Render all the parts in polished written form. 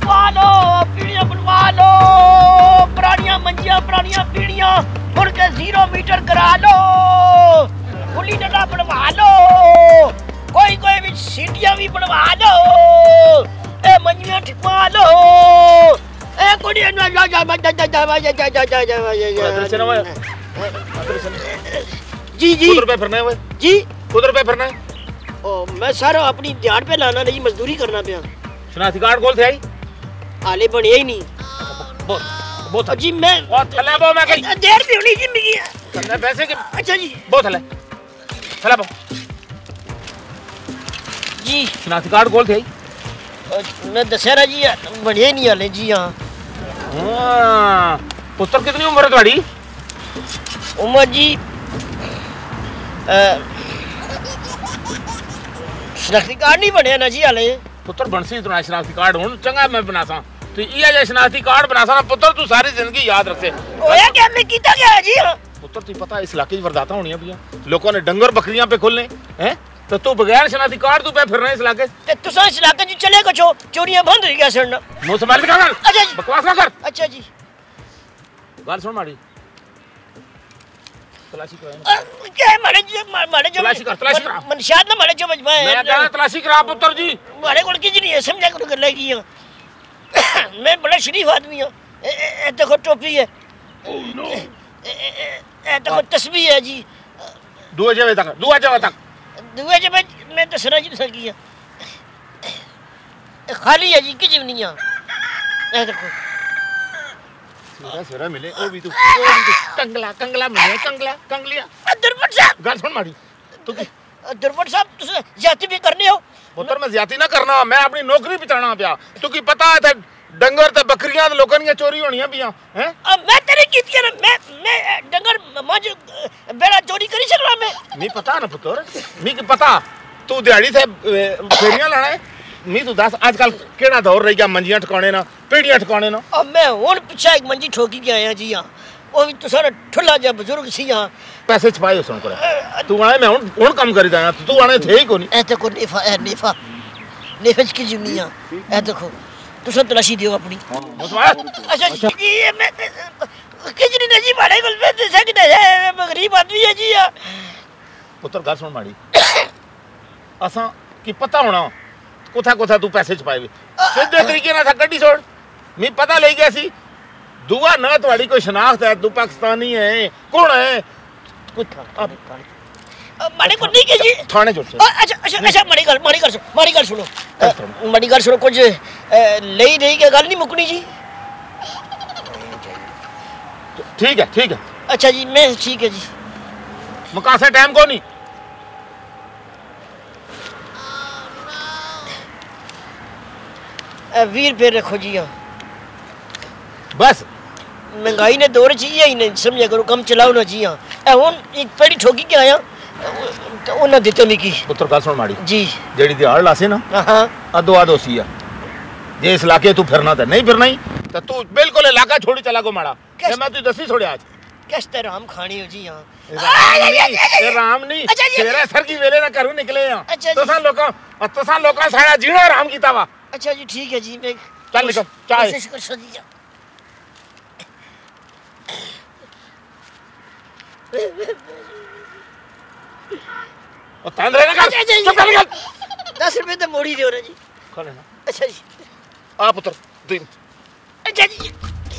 बनवा लो, पीढ़ियां बनवा लो, पुरानियां मंजियां पुरानियां पीढ़ियां मुड़ के 0 मीटर करा लो, खुली डंडा बनवा लो, कोई भी सीटियां भी बनवा लो, ए मंजियां ठिकवा लो, ए कुड़ियां जी जी उधर पे फिरना है जी उधर पे फिरना है। ओ मैं सारा अपनी ध्यान पे लाना नहीं, मजदूरी करना पिया। शनाख्ती कार्ड खोल थे आई हाले बने ही नहीं बहुत जी। मैं बहुत थले बो मैं कहीं देर भी होनी जिंदगी थले पैसे के अच्छा जी बहुत थले बो जी। शनाख्ती कार्ड खोल थे आई मैं दशहरा जी बने ही नहीं हाले जी। हाँ पुत्र कितनी उम्र है तुम्हारी? उम्र जी शनाख्ती कार्ड नहीं बनया ना जी हाले। पुत्र बनसी तुम्हारा शनाख्ती कार्ड हुन चंगा मैं बनासा तो ये शनाख्ती कार्ड बनासा ना पुत्र तू सारी जिंदगी याद रखे। ओया क्या मैं कीता क्या जी? पुत्र तू पता इस इलाके वरदाता होनी है भैया, लोगों ने डंगर बकरियां पे खोलने हैं तो तू बगैर शनाख्ती कार्ड तू पे फिर रहे इस इलाके ते तुसा इस इलाके जी चले को चोरियां बंद हो गया सर। मुंह संभाल के कर। अच्छा जी बकवास ना कर। अच्छा जी गाल सुन माड़ी तलाशी कर क्या है मारे जो तलाशी कर मनशाद ना मारे जो मजमा है। मैं कह रहा तलाशी करा पुत्र जी। मारे कोल की नहीं है समझा करो कर लेगी। मैं बड़ा शरीफ आदमी हूं। ए देखो टोपी है, ए देखो तस्बीह है जी। दुआ जवे तक दुए जब मैं दसना जी सकी खाली है जी कि जीवनियां ए देखो सेरा मिले ओ भी तू कंगला मिले कंगलिया दुर्बट साहब गाल सुन माड़ी तू दुर्बट साहब तुस जाति भी करने हो। पुत्र मैं ज्यादा ना करना, मैं अपनी नौकरी बचाना पिया। तू की पता है डंगर ते बकरियां लोकां दी चोरी होनियां पिया हैं। मैं तेरे कीती ना मैं डंगर मज बेड़ा चोरी करी सकला मैं नहीं पता ना पुत्र मी की पता तू दिहाड़ी से फेरियां लाना है नहीं। तू दस आजकल केड़ा दौर रह गया मंजियां ठिकाने ना पीढ़ियां ठिकाने ना। अब मैं हुन पीछे एक मंजी ठोकी के आया जी। हां वो भी तो सारा ठुल्ला जा बुजुर्ग सी। हां पैसे छपाए उसन को तू आए मैं हुन काम करी दाया तू आने थे ही कोनी। ए देखो नेफा की जीवनियां ए देखो तुसा तलाशी दियो अपनी। अच्छा जी मैं किजनी नहीं जी मारे कोल पे दे सकदा है, मैं गरीब आदमी है जी। पुत्र गाल सुन माड़ी असा की पता होना कोथा तू पैसे छपाए सीधे तरीके ना था गड्डी छोड़ मी पता ले गया सी। दुआ ना तुम्हारी कोई शनाख्त है, तू पाकिस्तानी है कौन है कुछ मारे को नहीं के जी थाने छोड़। अच्छा मारी गल सुनो कुछ ले नहीं के गल नहीं मुकनी जी। ठीक है अच्छा जी मैं ठीक है जी मुकासे टाइम को नहीं 20 रुपए रखो जी। हाँ बस महंगाई ने दौर चाहिए ही नहीं समझा करो कम चलाओ ना जी। हाँ हुन एक पेड़ी ठोकी के आया तो उन्हें दिते मी की। पुत्र गाल सुन माड़ी जी जेड़ी दिहाड़ लासे ना हां अदो सी जे इस इलाके तू फिरना था नहीं फिरना ही तो तू बिल्कुल इलाका छोड़ी चला को माड़ा मैं तू दसी छोड़े आज कैसे राम खानी हो जी। हां राम नहीं तेरे सर की वेले ना करू निकले हां अच्छा तोसा लोका सारा जीना राम कीता वा। अच्छा जी ठीक है जी मैं चल निकल चाय कोशिश कर सकी। और तांदरे ना कर चुप कर निकल 10 रुपए तो मोड़ी दियो ना जी। खा लेना अच्छा जी आ पुत्र दिन अच्छा जी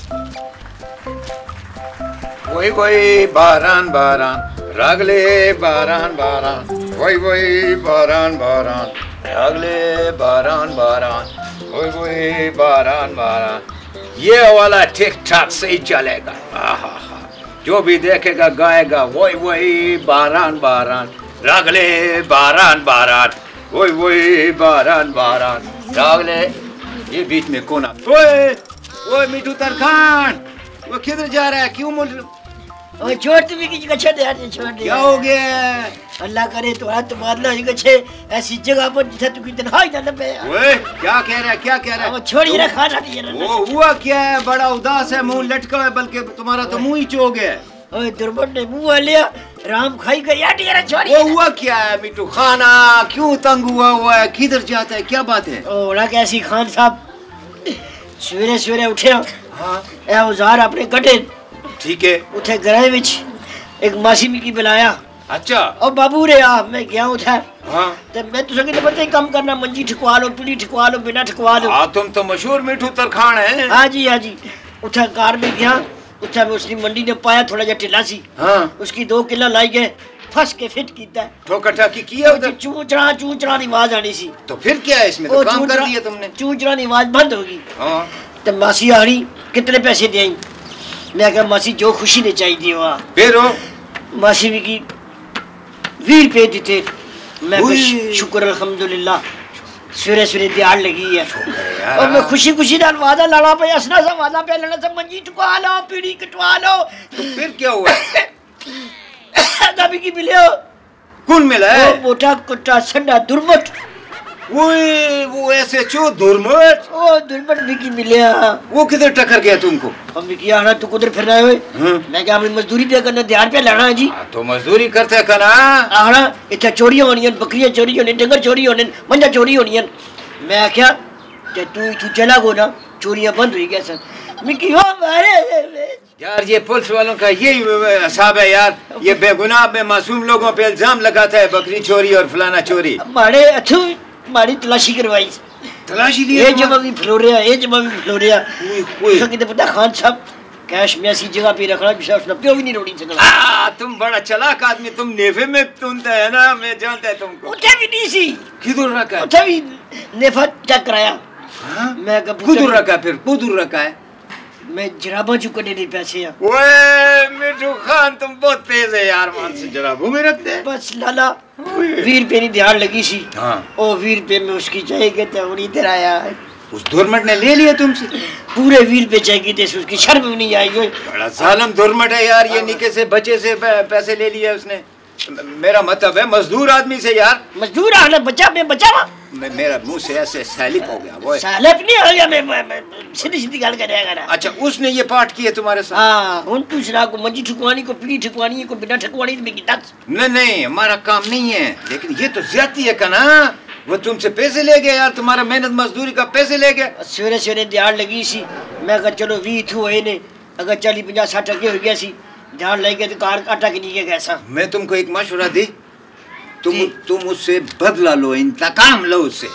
वही बारान रागले बारान वही बारान रागले बारान वही बारान ये वाला ठीक ठाक से ही चलेगा। जो भी देखेगा गाएगा वही बारान रागले बारान वही बारान रागले। ये बीच में कौन ओए मिठू तरखान वो किधर जा रहा है क्यों और छोड़ तू भी किसी कच्छे दे यार छोड़ दे। क्या हो गया? अल्लाह करे तुम्हारा तबादला ही कच्छे ऐसी जगह पर जिसे तू कितना हाई ना लबे। ओए क्या कह रहा है? वो छोड़ ही रखा ना ये। वो हुआ क्या है? बड़ा उदास है, मुंह लटका है, बल्कि तुम्हारा तो मुंह ही चो गया। ओए दुर्बट ने मुंह लिया राम खाई कर यार तेरा छोड़ी। वो हुआ क्या है मिठू खाना? क्यों तंग हुआ है? किधर जाता है? क्या बात है? ओ ना कैसी खान साहब सवेरे सवेरे उठे हाँ ए औजार अपने कटे ठीक है। उठे घरे विच एक मासी मिकी बुलाया। अच्छा और बाबू रे आ मैं गया उठा हाँ ते मैं तुसे के पता ही काम करना मंजी ठकवा लो पीढ़ी ठकवा लो बिना ठकवा लो। हाँ तुम तो मशहूर मिठू तरखान है। हाँ जी उठा कार में गया उठा में उसने मंडी ने पाया थोड़ा जा टिला सी। हाँ उसकी 2 किला लाई गए फंस के फिट कीता है। ठोका ठाकी किया उधर। चूचड़ा की आवाज आनी सी। तो फिर क्या है इसमें, तो काम कर दिया तुमने। चूचड़ा की आवाज बंद होगी। हाँ तो मासी आ रही कितने पैसे दे आई। मैं कहा मासी जो खुशी ने चाहिए वहाँ। फिर हो मासी भी की 20 रुपए देते। मैं शुक्र अल्हम्दुलिल्लाह सवेरे सवेरे दिहाड़ लगी है और मैं खुशी खुशी नाल वादा लाना पे असना सा वादा पे लेना सा मंजी टुकवा लो पीढ़ी कटवा लो। तो फिर क्या हुआ दाबी की मिले कौन मिला है। वो मोटा कुट्टा संडा दुर्मट वो ऐसे चो दुर्मट। ओ दुर्मट भी की मिले वो किधर टक्कर गया तुमको। हम की आना तू कुदर फिर रहे हुए। मैं क्या अपनी मजदूरी पे करना ध्यान पे लाना है जी। तो मजदूरी करते करना आना इतना चोरी होनी बकरियां चोरी होनी डंगर चोरी होने मंजा चोरी होनी। मैं क्या तू चला गो ना चोरियां बंद हुई गया सर मिकी हो मारे यार। ये पुलिस वालों का यही हिसाब है यार। ये बेगुनाह में मासूम लोगों पे इल्जाम लगाता है बकरी चोरी और फलाना चोरी। हमारे अथू हमारी तलाशी करवाई तलाशी ली ये जब अभी फ्लोरिया पता खान साहब कैश में ऐसी जगह पे रखना विश्वास न प्यो भी नहीं रोड़ी सकता। तुम बड़ा चालाक आदमी। तुम नेफे में तुमता है ना मैं जानता है तुमको। उठे भी नहीं सी किधर रखा है। उठे भी नेफा चेक कराया। मैं कुदूर रखा फिर कुदूर रखा है। मैं जराबा चुका दे पैसे हैं। ओए मिठू खान तुम बहुत तेज है यार। मान से जराबों में रखते हैं। बस लाला 20 रुपए की दिहाड़ लगी सी। हाँ ओ 20 रुपए में उसकी चाहिए तो इधर आया उस दुर्मट ने ले लिया तुमसे पूरे 20 रुपए चाहिए थे। उसकी शर्म भी नहीं आएगी। बड़ा जालिम दुर्मट है यार। ये निके से बच्चे से पैसे ले लिए उसने। मेरा मतलब है मजदूर आदमी से यार। मजदूर आना बचा मैं बचावा मेरा मुंह से ऐसे सैलिप हो गया। वो सैलिप नहीं हो गया। मैं सीधी सीधी गल करेगा। अच्छा उसने ये पाठ किए तुम्हारे साथ। हाँ उन पूछना को मंजी ठुकवानी को पीढ़ी ठुकवानी को बिना ठुकवानी में की दस। नहीं हमारा काम नहीं है लेकिन ये तो ज्यादती है कना। वो तुमसे पैसे ले गया यार। तुम्हारा मेहनत मजदूरी का पैसे ले गया। सवेरे सवेरे दिहाड़ लगी सी। मैं कहा चलो 20 थू है ने अगर 40-50-60 टके हो गया सी ध्यान लग गया तो कार आटा के नीचे कैसा। मैं तुमको एक मशवरा दी। तुम उससे बदला लो इंतकाम लो उससे।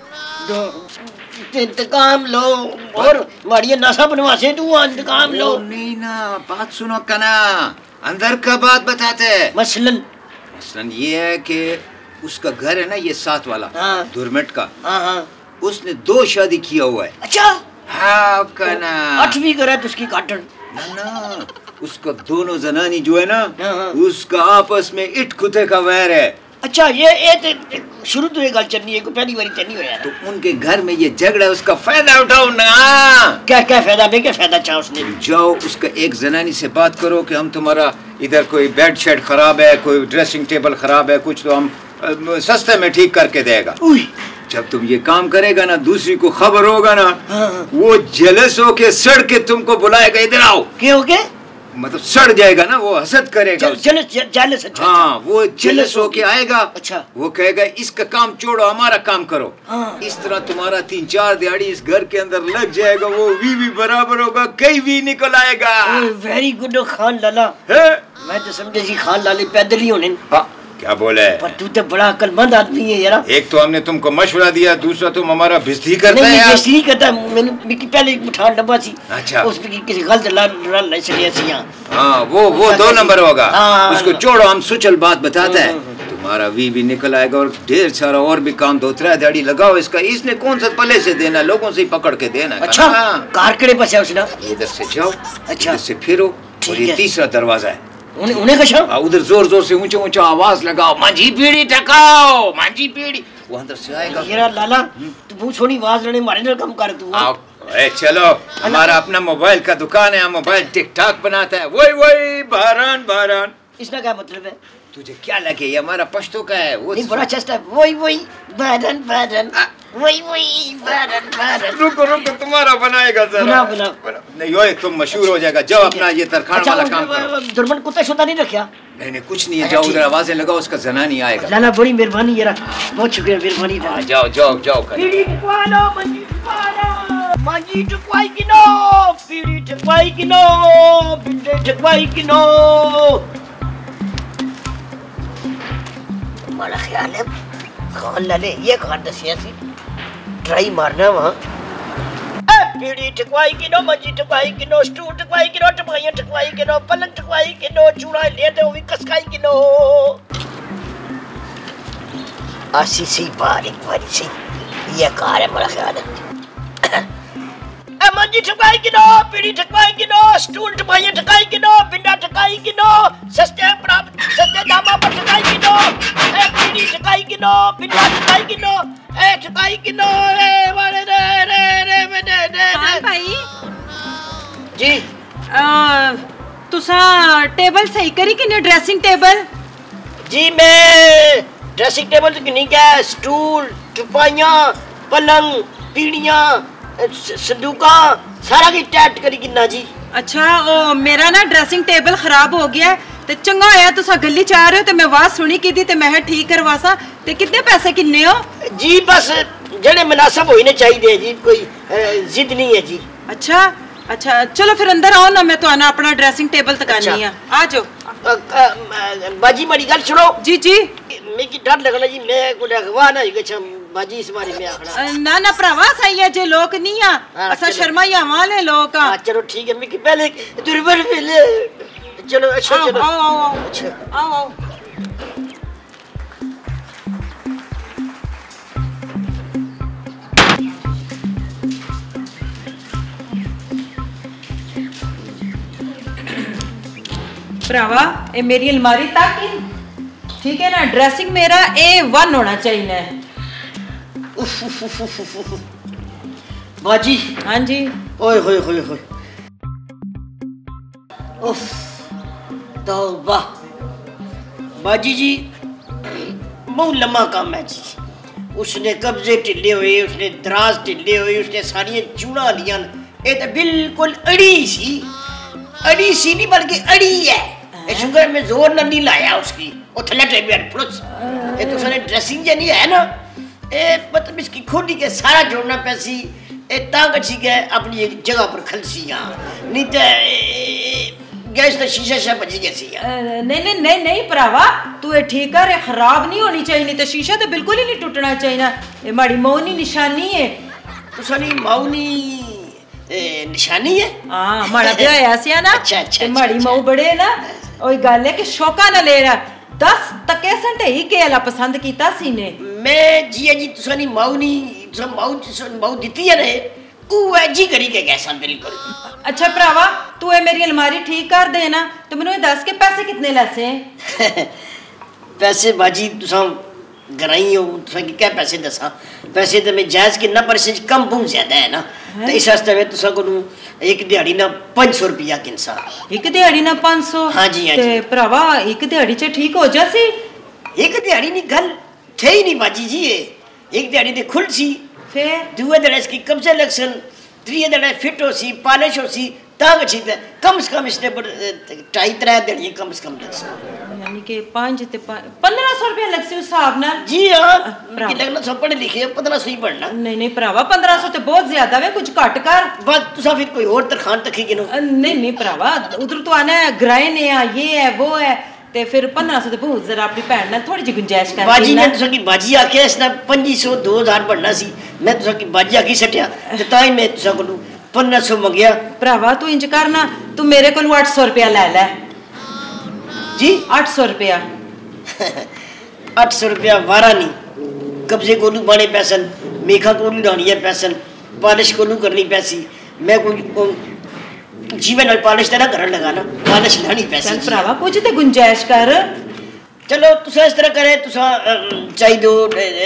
इंतकाम लो और मारिया नशा बनवा से तू इंतकाम लो। नहीं ना बात सुनो कना अंदर का बात बताते हैं। मसलन ये है कि उसका घर है ना ये 7 वाला। हाँ। दुर्मट का। हाँ। उसने 2 शादी किया हुआ है। अच्छा हाँ कना 8वीं करे तो उसकी काटन ना उसका दोनों जनानी जो है ना हाँ। उसका आपस में इट खुते का वैर है। अच्छा ये शुरू तो ये गल चलनी है को पहली बारी चलनी हो यार। तो उनके घर में ये झगड़ा है उसका फायदा उठाओ ना। क्या फायदा में क्या फायदा चाहा उसने। जाओ उसका एक जनानी से बात करो कि हम तुम्हारा इधर कोई बेड शेड खराब है कोई ड्रेसिंग टेबल खराब है कुछ तो हम सस्ते में ठीक करके देगा। जब तुम ये काम करेगा ना दूसरी को खबर होगा ना। हाँ। वो जेलस होके सड़ के तुमको बुलाएगा इधर आओ। क्या हो गया मतलब सड़ जाएगा ना वो हसद करेगा। जेलस हाँ वो जेलस होके आएगा। अच्छा वो कहेगा इसका काम छोड़ो हमारा काम करो। हाँ। इस तरह तुम्हारा 3-4 दिहाड़ी इस घर के अंदर लग जाएगा। वो भी बराबर होगा कहीं भी निकल आएगा। वेरी गुड खान लाला है? मैं तो समझे सी खान लाले पैदल ही होने। हाँ क्या बोले पर तू तो बड़ा अक्लमंद आदमी है यार। एक तो हमने तुमको मशवरा दिया दूसरा तुम हमारा बेइज्जती करते हैं यार। नहीं करता मैंने पहले मुठान डब्बा सी। अच्छा उसमें किसी गलत रल नहीं चली ऐसी। हाँ वो 2 नंबर होगा। हाँ, उसको छोड़ो हम सुचल बात बताते हैं। तुम्हारा भी निकल आएगा और ढेर सारा और भी काम 2-3 दिहाड़ी लगाओ इसका। इसने कौन सा पले से देना लोगों से ही पकड़ के देना। अच्छा कार कड़े पास है उसने। इधर से जाओ अच्छा इधर से फिरो और ये तीसरा दरवाजा है उन्हें कशा उधर जोर से ऊंचा आवाज लगाओ मांझी पीढ़ी टकाओ मांझी पीढ़ी। वो अंदर से आएगा। यार लाला तू बहुत छोटी आवाज लेने मारे ना कम कर तू। चलो हमारा अपना मोबाइल का दुकान है। हम मोबाइल टिकटॉक बनाता है। वही बहरान। इसका क्या मतलब है। तुझे क्या लगे ये हमारा पश्तो का है। वो बड़ा चेस्ट है। वही बहरान वही बहरान। रुको तुम्हारा बनाएगा जरा। बना। नहीं ओए तुम मशहूर हो जाएगा। जाओ अपना ये तरखान वाला काम करो। दुर्मन कुत्ता शोता नहीं रखा। नहीं कुछ नहीं है। जाओ उधर आवाजें लगाओ उसका जनानी आएगा। लाला बड़ी मेहरबानी यार बहुत शुक्रिया मेहरबानी। जाओ मांजी ठकवाई किनो पीड़ी ठकवाई किनो बिंदे ठकवाई किनो हमारा ख्याल है खान लाले ये खान दसिया सी ट्राई मारना वहां पीड़ी ठकवाई किनो मंजी ठकवाई किनो स्टूल ठकवाई किनो टपाइयां ठकवाई किनो पलंग ठकवाई किनो चूड़ा लेटे हुई कसकाई किनो आसी सी बार एक बारी सी ये कार है मेरा ख्याल है मंजी ठकवाई किनो पीड़ी ठकवाई किनो स्टूल टपाइयां ठकाई किनो बिंदा ठकाई किनो सस्ते दामा पर ठकाई किनो पीड़ी ठकाई किनो बिंदा ठकाई किनो ठकाई किनो वाले भाई जी तुसा टेबल सही करी कि ड्रेसिंग टेबल जी मैं ड्रेसिंग टेबल तो नहीं क्या स्टूल टपाइयां पलंग पीड़ियां संदूका सारा की टैट करी किन्ना जी। अच्छा ओ मेरा ना ड्रेसिंग टेबल खराब हो गया ते चंगा होया तुसा गली च आ रहे हो ते मैं आवाज सुनी की थी ते मैं ठीक करवासा ते कितने पैसे किन्ने हो जी बस जड़े मुनासिब होने चाहिए जी कोई जिद नहीं है जी। अच्छा अच्छा चलो फिर अंदर आओ ना मैं तो आना अपना ड्रेसिंग टेबल तकानी है आ जाओ बाजी मेरी गल सुनो जी जी मेरी डर लगना जी मैं को अगवा ना गछम बाजी इस बारे में आखना ना ना भरावा सही है जे लोग नहीं आ असा शर्माइया वाले लोग आ चलो ठीक है मैं पहले दुर्बल मिले चलो अच्छा चलो आओ अच्छा आओ भरावा ये मेरी अलमारी तक ठीक है ना ड्रेसिंग मेरा A1 होना चाहिए बाजी हाँ जी ओए होए होए होए उफ तौबा बाजी जी बहुत लम्बा काम है जी उसने कब्जे ढिले हुए उसने दराज ढिले हुए उसने सारियां चूड़ा लियां ये तो बिल्कुल अड़ी सी नहीं बल्कि अड़ी है शुगर में जोर ना नहीं लाया उसकी वो थल्ले टेबल प्लस ये तो सारे ड्रेसिंग जे नहीं है ना ए मतलब इसकी खोली के सारा जोड़ना पैसी ए तांग अच्छी के अपनी एक जगह पर खलसियां नहीं तो गैस तो शीशा शा बजी जैसी नहीं भरावा तू ये ठीक कर खराब नहीं होनी चाहिए नहीं तो शीशा तो बिल्कुल ही नहीं टूटना चाहिए ये माड़ी मौनी निशानी है तो सारी मौनी निशानी है हां माड़ा ब्याह ऐसे ना अच्छा माड़ी मऊ बड़े ना ओई गल है कि शौका ना ले रहा 10 तके संटे ही केला पसंद कीता सी ने मैं जी तुसानी मौनी मऊ दिती है रे ऊ जी करी के कैसा बिल्कुल अच्छा भरावा तू ये मेरी अलमारी ठीक कर देना तो मैंने दस के पैसे कितने लैसे पैसे बाजी तुसा गराई हो तुसा की क्या पैसे दसा पैसे तो मैं जायज के ना परसेंट कम बहुत ज्यादा है ना तो इस वास्ते में तुसा को एक दिहाड़ी ना 500 रुपया किनसा एक दिहाड़ी ना 500 हां जी ते भरावा एक दिहाड़ी च ठीक हो जासी एक दिहाड़ी नहीं गल थे ही नहीं बाजी जी ये एक दिहाड़ी दे खुल सी फिर दुए दिहाड़ी इसकी कब्जे लगसन त्रीए दिहाड़ी फिट हो सी पॉलिश हो सी तांग अच्छी कम से कम इसने पर 2.5 दिहाड़ी कम से कम लगसन यानी कि 5 ते 1500 रुपया लगसे उस हिसाब ना जी हां कि लगना सब पढ़े लिखे 1500 ही पढ़ना नहीं भरावा 1500 ते बहुत ज्यादा है कुछ घट कर बस तुसा फिर कोई और तरखान तक ही गिनो नहीं भरावा उधर तो आना है ग्राइन है ये है वो है ते फिर 1500 ते बहुत जरा अपनी भैन ने थोड़ी जी गुंजाइश कर बाजी ने तुसा की बाजी आके इसने 2500 2000 पढ़ना सी मैं तुसा की बाजी आके सटिया ते ताई मैं तुसा को 1500 मंगया भरावा तू इंज करना तू मेरे को 800 रुपया ले जी 800 रुपया 800 रुपया वारा नहीं कब्जे कोलू बाने पैसन मेखा कोलू डानी है पैसन पॉलिश कोलू करनी पैसी मैं कोई जीवन और पॉलिश तेरा करन लगा ना पॉलिश लानी पैसी चल भरावा कुछ ते गुंजाइश कर चलो तुसा इस तरह करे तुसा चाहिए दो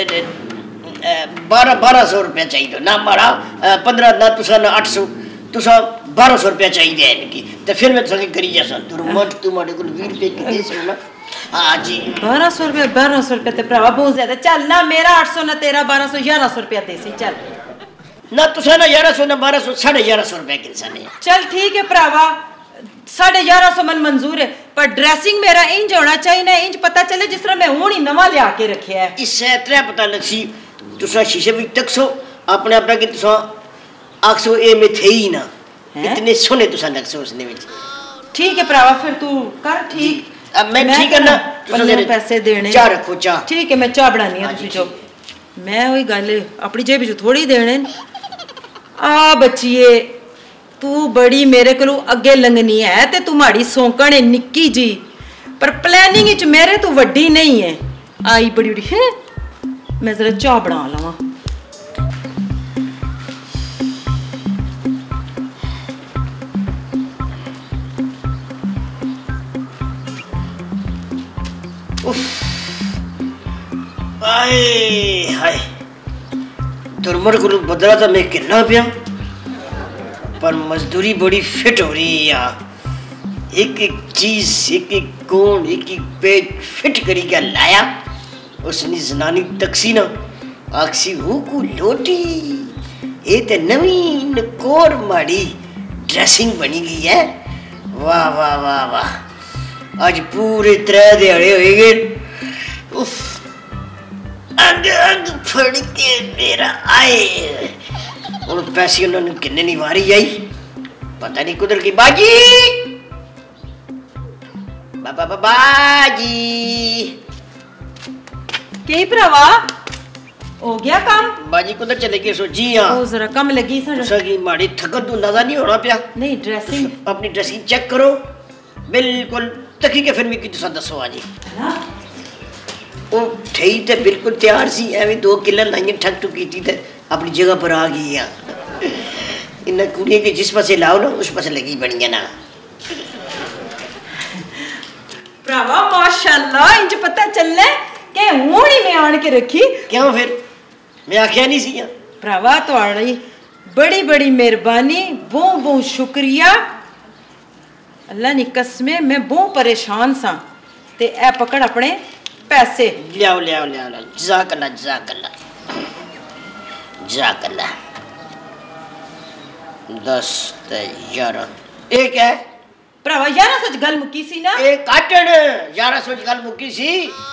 1200 रुपया चाहिए ना मारा 15 ना तुसा ना 800 तुसा 1200 रुपया चाहिए इनकी तो फिर मैं तुसा करी जैसा तुरमट तुम्हारे को 20 रुपए की दे सोना हां जी 1200 रुपया ते भरावा बहुत ज्यादा चल ना मेरा 800 ना तेरा 1200 1100 रुपया दे सी चल ना तुसा ना 1100 ना 1200 1150 रुपया किनसा ने चल ठीक है भरावा 1150 मन मंजूर है पर ड्रेसिंग मेरा इंज होना चाहिए ना इंज पता चले जिस तरह मैं हुण ही नवा लिया के रखया है इससे तरह पता लग सी तुसा शीशे भी तक सो अपने आप कि तुसा आखसो ए में थे ही ना हैं? इतने सोने तुसा लगसो उसने विच ठीक है भरावा फिर तू कर ठीक अब मैं ठीक है ना तुझे पैसे देने चाह रखो चाह ठीक है मैं चाह बनानी है हाँ तुझे जी, जो मैं वही गल अपनी जेब चो थोड़ी देने आ बच्चिए तू बड़ी मेरे को अगे लंघनी है ते तू माड़ी सौंकण है निक्की जी पर प्लानिंग विच मेरे तू वड्डी नहीं है आई बड़ी बड़ी है मैं जरा चाह बना लवा आए हाय दुर्मर को बदला था मैं कितना पिया पर मजदूरी बड़ी फिट हो रही है यार एक एक चीज एक एक कोण एक एक पेज फिट करी क्या लाया उसने जनानी तकसी ना आखसी वो को लोटी ये ते नवीन कोर माड़ी ड्रेसिंग बनी गई है वाह वाह वाह वाह आज पूरे 3 दिहाड़े हो गए उफ अंग अंग फड़ के मेरा आए और पैसे उन्होंने किन्ने नहीं वारी आई पता नहीं कुदर की बाजी बाबा बाजी के भरावा हो गया काम बाजी कुदर चले गए सो जी हाँ ओ जरा कम लगी सगी माड़ी थकत तो नजर नहीं होना पिया नहीं ड्रेसिंग अपनी ड्रेसिंग चेक करो बिल्कुल तकी के फिर मैं की तुसा दसो आजी वो ठई ते बिल्कुल तैयार सी एवं 2 किलो लाइए ठक टुकी थी ते अपनी जगह पर आ गई है इन कुड़ियों के जिस पासे लाओ ना उस पासे लगी बनी है ना भरावा माशाल्लाह इंज पता चलने के हुणी में आन के रखी क्यों फिर मैं आख्या नहीं सी भरावा तुम्हारी बड़ी बड़ी मेहरबानी बहुत बहुत शुक्रिया अल्लाह नी कसमे मैं बहुत परेशान सा ते ए पकड़ अपने पैसे लियाओ लियाओ लियाओ जज़ाकल्लाह जज़ाकल्लाह जज़ाकल्लाह 10 ते 11 एक है भरावा यार सच गल मुकी सी ना एक काटण 1100 गल मुकी सी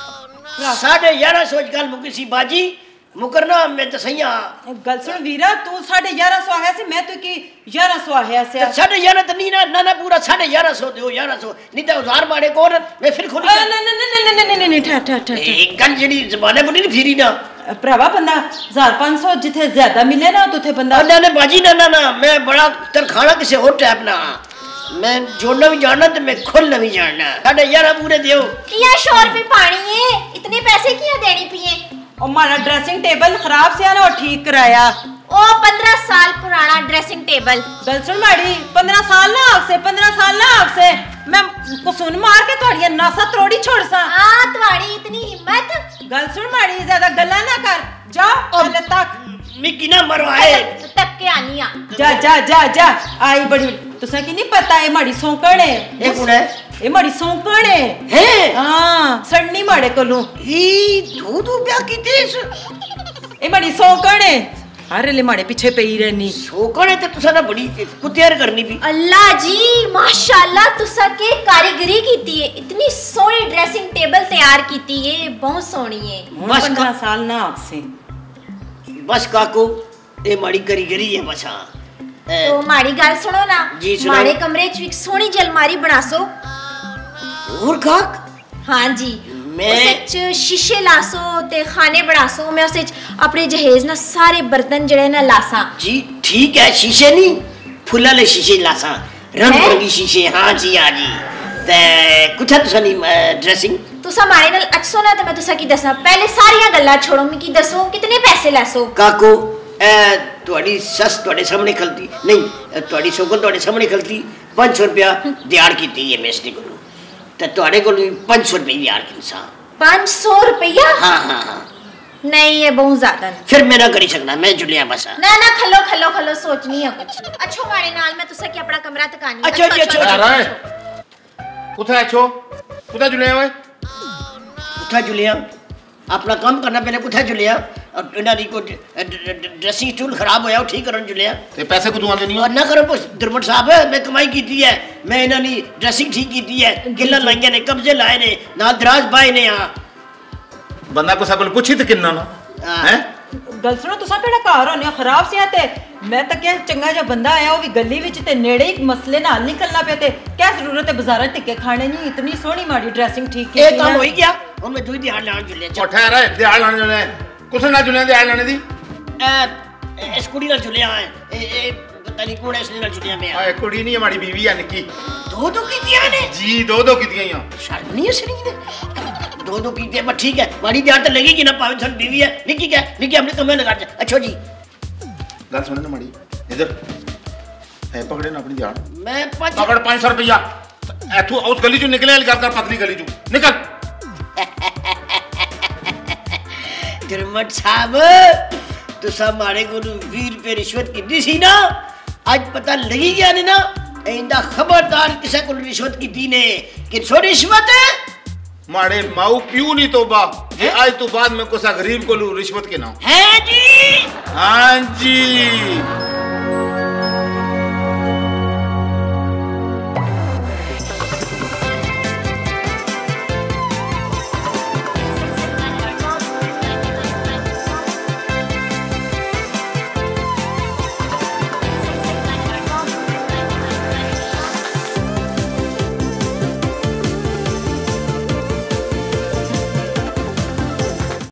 1150 गल मुकी सी बाजी मुकरना मैं तो सैया गल सुन वीरा तू 1150 आया से मैं तो की 1100 आया से 1150 तो नहीं ना ना पूरा 1150 दो 1100 नहीं तो 1000 मारे कौन मैं फिर खोली नहीं ठहर एक गल जेडी जमाने पर नहीं फिरी ना भरावा बंदा 1500 जिथे ज्यादा मिले ना तो थे बंदा ना ना बाजी ना ना ना मैं बड़ा तरखाना किसे और टाइप ना मैं जोड़ना भी जानना तो मैं खोलना भी जानना 1150 पूरे दियो किया 100 रुपए पानी है इतने पैसे किया देनी पिए और हमारा ड्रेसिंग टेबल खराब से ना ठीक कराया ओ 15 साल पुराना ड्रेसिंग टेबल गल सुन माड़ी 15 साल ना आग से 15 साल ना आग से मैं कुसुन मार के थोड़ी नासा त्रोड़ी छोड़ सा हां तुम्हारी इतनी हिम्मत गल सुन माड़ी ज्यादा गल्ला ना कर जा पहले तक मिकी ना मरवाए तक के आनी आ जा जा जा जा आई बड़ी तुसा की नहीं पता है माड़ी सौंकण है ये कौन है ये माड़ी सौंकण है हैं हां सड़नी माड़े कोलू ई दूध ब्याह की देश ये माड़ी सौंकण है अरे ले माड़े पीछे पे ही रहनी सोकणे ते तुसा ना बड़ी कुतियार करनी भी अल्लाह जी माशाल्लाह तुसा के कारीगरी कीती है इतनी सोहनी ड्रेसिंग टेबल तैयार कीती है बहुत सोहनी है बस 15 साल ना आग से बस काको ए माड़ी कारीगरी है बस हां तो माड़ी गल सुनो ना जी सुनाओ। माड़े कमरे च एक सोहनी जलमारी बनासो और काक हाँ जी मैं उसे च शीशे लासो ते खाने बनासो मैं उसे अपने जहेज ना सारे बर्तन जड़े ना लासा जी ठीक है शीशे नहीं फुल्ला ले शीशे लासा रंग बिरंगी शीशे हाँ जी ते कुछ तुसा नहीं ड्रेसिंग तुसा मारे नाल अच्छो ना ते मैं तुसा की दसा पहले सारियां गल्लां छोड़ो मिकी दसो कितने पैसे लासो काको ਤੁਹਾਡੀ ਸੱਸ ਤੁਹਾਡੇ ਸਾਹਮਣੇ ਖਲਤੀ ਨਹੀਂ ਤੁਹਾਡੀ ਸੋਗਲ ਤੁਹਾਡੇ ਸਾਹਮਣੇ ਖਲਤੀ 500 ਰੁਪਿਆ ਦਿਹਾੜ ਕੀਤੀ ਹੈ ਮੇਸਟਰੀ ਕੋਲ ਤੇ ਤੁਹਾਡੇ ਕੋਲ 500 ਰੁਪਏ ਦਿਹਾੜ ਕਿੰਸਾ 500 रुपया हाँ हाँ हाँ नहीं ये बहुत ज्यादा फिर मैं ना करी सकना मैं जुलिया बस ना ना खलो खलो खलो सोचनी है कुछ अच्छो मारे नाल मैं तुसा की अपना कमरा तकानी अच्छा जी अच्छा कुथा अच्छो कुथा जुले ओए कुथा जुलिया अपना काम करना पहले कुथा जुलिया और इन्हां को ड्रेसिंग टूल खराब होया ठीक करन जुलिया ते पैसे को तू आंदे नहीं और ना करो दुर्मट साहब मैं कमाई कीती है मैं इन्हां नी ड्रेसिंग ठीक कीती है गिल्ला लाइयां ने कब्जे लाए ने ना दराज बाए ने हां बंदा कुसा कोल पुछी ते किन्ना ना हैं गल सुनो तुसा केड़ा घर होने खराब से आते मैं तो क्या चंगा जा बंदा आया वो भी गली विच ते नेड़े ही मसले नाल निकलना पे ते क्या जरूरत है बाजार टिके खाने नहीं इतनी सोहनी माड़ी ड्रेसिंग ठीक की ये काम हो ही गया और मैं दूई दिहाड़ लाने जुले ओ ठहर है दिहाड़ लाने जुले कुछ ना जुले दिहाड़ लाने दी इस कुड़ी नाल जुले आए ए पता नहीं कौन है इसने नाल जुलिया में आ कुड़ी नहीं हमारी बीवी है निक्की दो कीतियां ने जी दो कीतियां ही शर्म नहीं है सरी ने दो कीतियां पर ठीक है माड़ी दिहाड़ तो लगेगी ना पावे सन बीवी है निक्की क्या निक्की हमने कमरे लगा दिया अच्छा जी गल सुन ना माड़ी इधर है पकड़े ना अपनी दिहाड़ मैं पकड़ 500 रुपया एथू उस गली चो निकले कर पतली गली चो निकल धर्मट साहब तुसा मारे को 20 रुपए रिश्वत की सी ना आज पता लगी गया ने ना इंदा खबरदार किसे को रिश्वत की दी ने कि सो रिश्वत है मारे माऊ पियो नहीं तोबा ये आज तो बाद में कोसा गरीब को लू रिश्वत के नाम है जी हाँ जी